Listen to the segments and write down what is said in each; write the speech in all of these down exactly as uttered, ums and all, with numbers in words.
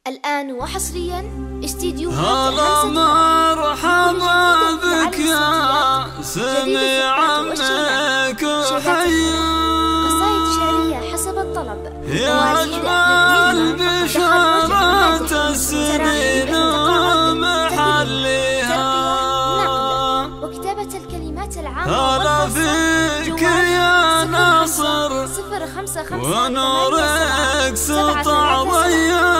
الآن وحصريا استديوهات هلا مرحبا بك يا سميع منك وحيا قصائد شعرية حسب الطلب يا أجمل بشارة السنين ومحلها وكتابة الكلمات العامة هلا فيك يا ناصر ونورك سطع ضيا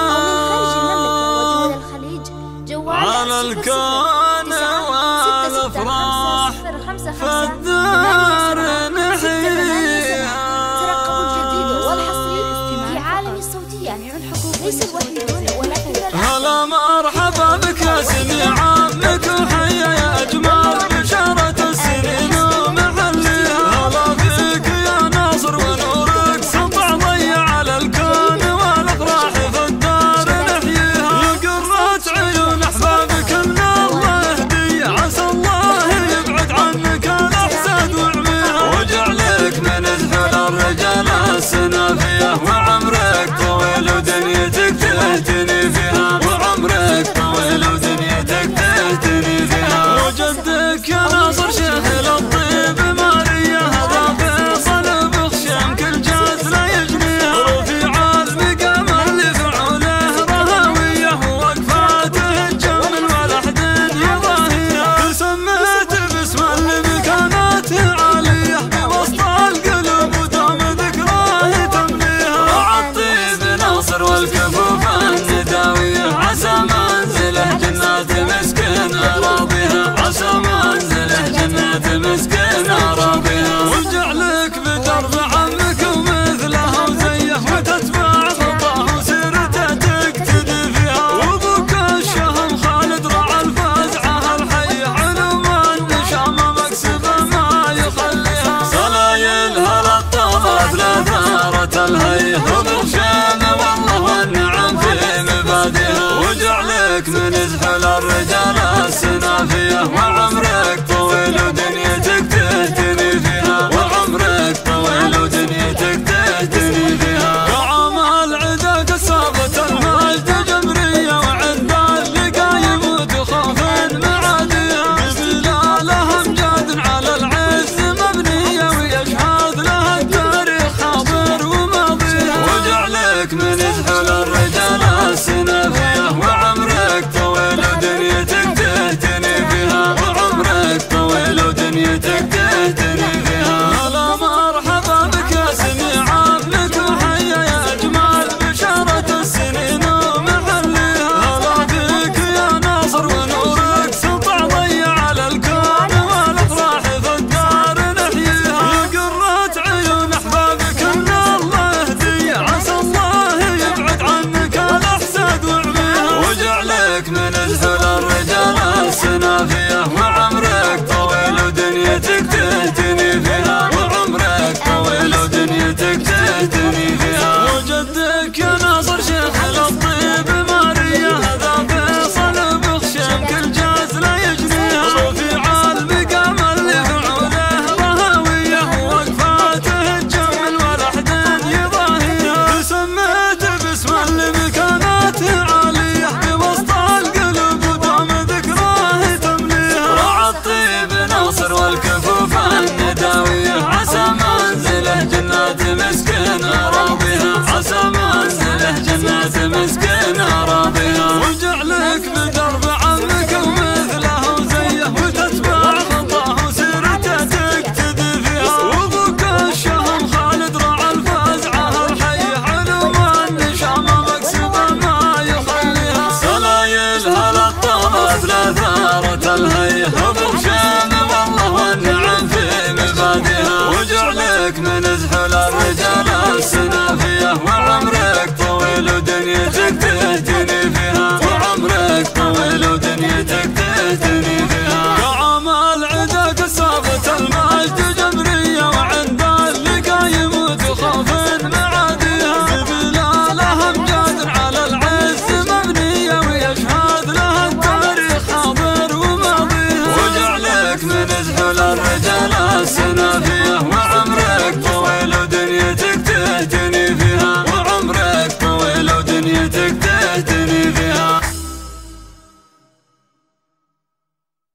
على الكون والافراح فالدار نحييها. ترقبوا الجديد والحصري في عالم الصوتية ليس الوحيدون ولكن هلا مرحبا بك يا سميع منك وحيا يا اجمل بشارة السنين ومحليها. هلا فيك يا ناصر ونورك سطع ضيا على الكون والافراح فالدار نحييها. يا قرة عيون احبابك ان الله يهدي عسى الله يبعد عنك الاحساد وعميها وجعلك من ذهول الرجال السنافيه وعمرك طويل ودنيتك تهتني فيها وعمرك طويل ودنيتك تهتني فيها. وجدك يا ناصر شيخ للطيب ماريا هذا فيصل بخشم كل جاز لا يجنيها. رفيع المقام اللي فعوله رهويه ووقفاته الجمل والاحدين يضاهيها. تسميت باسم اللي بكاناته عاليه بوسط القلوب ودام ذكراه تمليها. راعى الطيب ناصر والكفوف النداويه عسى منزله جنات مسكن اراضيها عسى منزله جنات مسكن اراضيها. وجعلك بدرب عمك ومثله وزيه وتتبع خطاه وسيرته تقتدي فيها. وابوك الشهم خالد رعى الفزعه الحيه علوم النشام مكسبه ما يخليها. صلايلها للطلب لثارة الهيه وبرشام والله والنعم في مبادئها. وجعلك من زحل الرجال